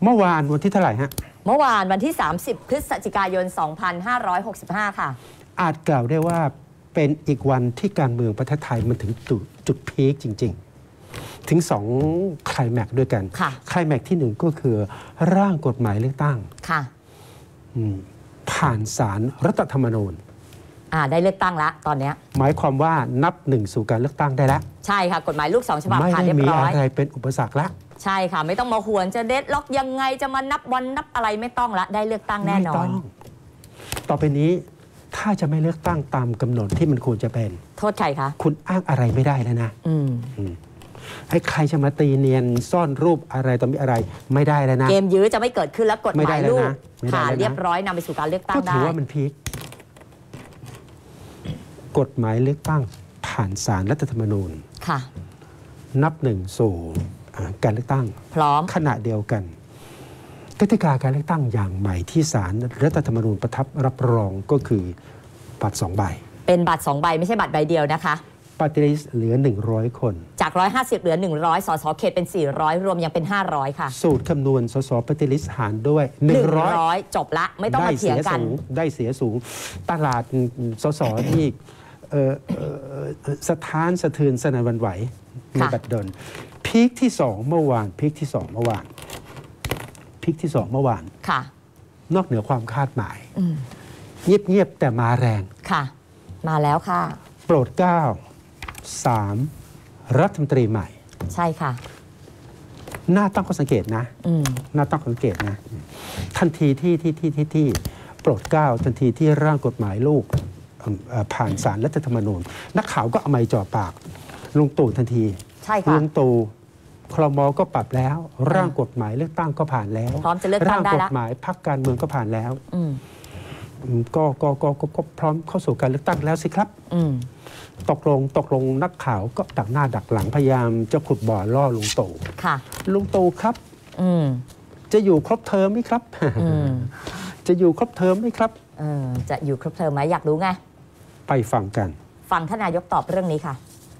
เมื่อวานวันที่เท่าไหร่ฮะเมื่อวานวันที่ 30 พฤศจิกายน 2565 ค่ะอาจกล่าวได้ว่าเป็นอีกวันที่การเมืองประเทศไทยมันถึงจุดพีคจริงๆถึง2ไคลแม็กซ์ด้วยกันไคลแม็กซ์ที่1ก็คือร่างกฎหมายเลือกตั้งค่ะผ่านศาลรัฐธรรมนูญได้เลือกตั้งแล้วตอนนี้หมายความว่านับหนึ่งสู่การเลือกตั้งได้แล้วใช่ค่ะกฎหมายลูก2ฉบับผ่านเรียบร้อยไม่ได้มีอะไรเป็นอุปสรรคละใช่ค่ะไม่ต้องมาหวนจะเดดล็อกยังไงจะมานับวันนับอะไรไม่ต้องละได้เลือกตั้งแน่นอนต่อไปนี้ถ้าจะไม่เลือกตั้งตามกำหนดที่มันควรจะเป็นโทษใครคะคุณอ้างอะไรไม่ได้แล้วนะให้ใครจะมาตีเนียนซ่อนรูปอะไรต่อมีอะไรไม่ได้แล้วนะเกมยื้อจะไม่เกิดขึ้นแล้วกฎหมายลูกผ่านเรียบร้อยนำไปสู่การเลือกตั้งได้ก็ถือว่ามันพีคกฎหมายเลือกตั้งผ่านศาลรัฐธรรมนูญค่ะนับหนึ่งสู่การเลือกตั้งพร้อมขณะเดียวกันกติกาการเลือกตั้งอย่างใหม่ที่ศาลรัฐธรรมนูญประทับรับรองก็คือบัตร2 ใบเป็นบัตร2 ใบไม่ใช่บัตรใบเดียวนะคะปาร์ตี้ลิสต์เหลือ100 คนจาก150เหลือ100สสเขตเป็น400รวมยังเป็น500ค่ะสูตรคำนวณสสปาร์ตี้ลิสต์หารด้วย 100จบละไม่ต้องมาเถียงกันได้เสียสูงตลาดสสที่สะท้านสะเทือนสนั่นหวั่นไหวในบัดดลพีคที่2เมื่อวานพีคที่2เมื่อวานพีคที่2เมื่อวานค่ะนอกเหนือความคาดหมายเงียบๆแต่มาแรงค่ะมาแล้วค่ะโปรดเกล้า3รัฐมนตรีใหม่ใช่ค่ะน่าตั้งข้อสังเกตนะน่าตั้งข้อสังเกตนะทันทีที่โปรดเกล้าทันทีที่ร่างกฎหมายลูกผ่านศาลรัฐธรรมนูญนักข่าวก็เอาไมค์จ่อปากลุงตู่ทันทีใช่ค่ะลุงตู่ครม.ก็ปรับแล้วร่างกฎหมายเลือกตั้งก็ผ่านแล้วพร้อมจะเลือกตั้งได้แล้วร่างกฎหมายพรรคการเมืองก็ผ่านแล้วก็พร้อมเข้าสู่การเลือกตั้งแล้วสิครับตกลงนักข่าวก็ดักหน้าดักหลังพยายามจะขุดบ่อล่อลุงตู่ค่ะลุงตู่ครับจะอยู่ครบเทอมไหมครับจะอยู่ครบเทอมไหมครับจะอยู่ครบเทอมไหมอยากรู้ไงไปฟังกันฟังท่านนายกตอบเรื่องนี้ค่ะ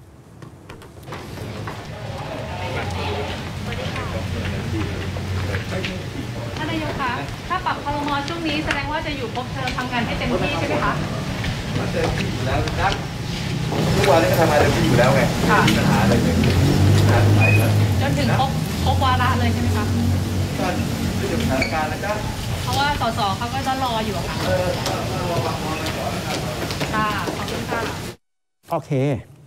ท่านนายกคะถ้าปรับครม.ช่วงนี้แสดงว่าจะอยู่ครบเทอมทำงานให้เต็มที่ใช่ไหมคะเต็มที่อยู่แล้วนะทุกวันนี้ก็ทำงานเต็มที่อยู่แล้วไงไม่มีปัญหาอะไรเลยงานไหนแล้วจนถึงครบวาระเลยใช่ไหมคะก็ดูจากสถานการณ์แล้วก็เพราะว่าสสเขาก็จะรออยู่ค่ะค่ะขอบคุณค่ะโอเค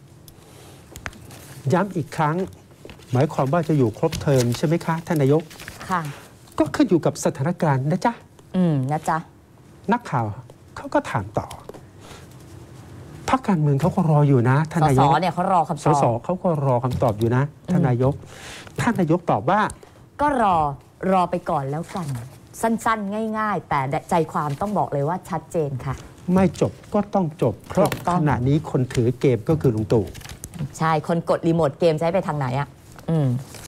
ย้ำอีกครั้งหมายความว่าจะอยู่ครบเทอมใช่ไหมคะท่านนายกค่ะก็ขึ้นอยู่กับสถานการณ์นะจ๊ะนะจ๊ะนักข่าวเขาก็ถามต่อพรรคการเมืองเขาก็รออยู่นะท่านนายกสสเนี่ยเขารอคำตอบสสเขาก็รอคำตอบอยู่นะท่านนายกตอบว่าก็รอไปก่อนแล้วกันสั้นๆง่ายๆแต่ใจความต้องบอกเลยว่าชัดเจนค่ะไม่จบก็ต้องจบเพราะขณะนี้คนถือเกมก็คือลุงตู่ใช่คนกดรีโมทเกมจะให้ไปทางไหน